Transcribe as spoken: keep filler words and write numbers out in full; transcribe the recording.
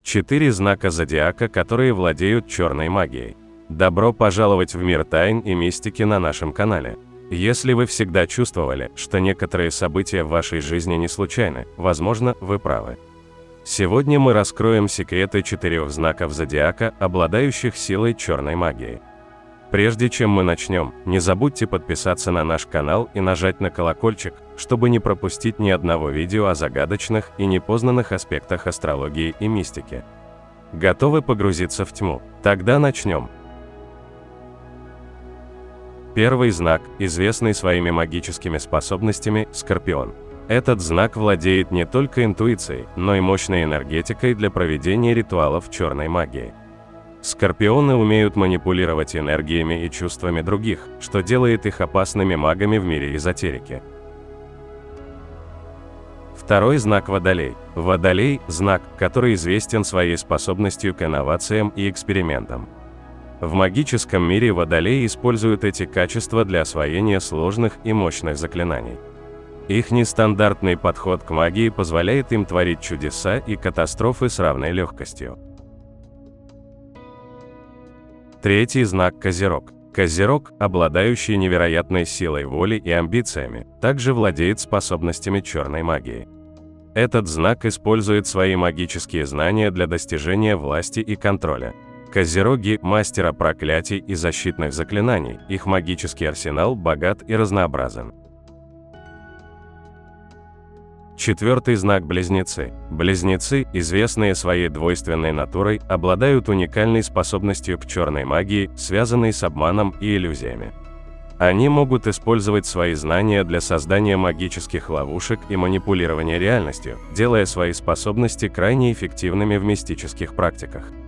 Четыре знака зодиака, которые владеют черной магией. Добро пожаловать в мир тайн и мистики на нашем канале. Если вы всегда чувствовали, что некоторые события в вашей жизни не случайны, возможно, вы правы. Сегодня мы раскроем секреты четырех знаков зодиака, обладающих силой черной магии. Прежде чем мы начнем, не забудьте подписаться на наш канал и нажать на колокольчик, чтобы не пропустить ни одного видео о загадочных и непознанных аспектах астрологии и мистики. Готовы погрузиться в тьму? Тогда начнем. Первый знак, известный своими магическими способностями, Скорпион. Этот знак владеет не только интуицией, но и мощной энергетикой для проведения ритуалов черной магии. Скорпионы умеют манипулировать энергиями и чувствами других, что делает их опасными магами в мире эзотерики. Второй знак Водолей. Водолей – знак, который известен своей способностью к инновациям и экспериментам. В магическом мире Водолеи используют эти качества для освоения сложных и мощных заклинаний. Их нестандартный подход к магии позволяет им творить чудеса и катастрофы с равной легкостью. Третий знак Козерог. Козерог, обладающий невероятной силой воли и амбициями, также владеет способностями черной магии. Этот знак использует свои магические знания для достижения власти и контроля. Козероги – мастера проклятий и защитных заклинаний, их магический арсенал богат и разнообразен. Четвертый знак Близнецы. Близнецы, известные своей двойственной натурой, обладают уникальной способностью к черной магии, связанной с обманом и иллюзиями. Они могут использовать свои знания для создания магических ловушек и манипулирования реальностью, делая свои способности крайне эффективными в мистических практиках.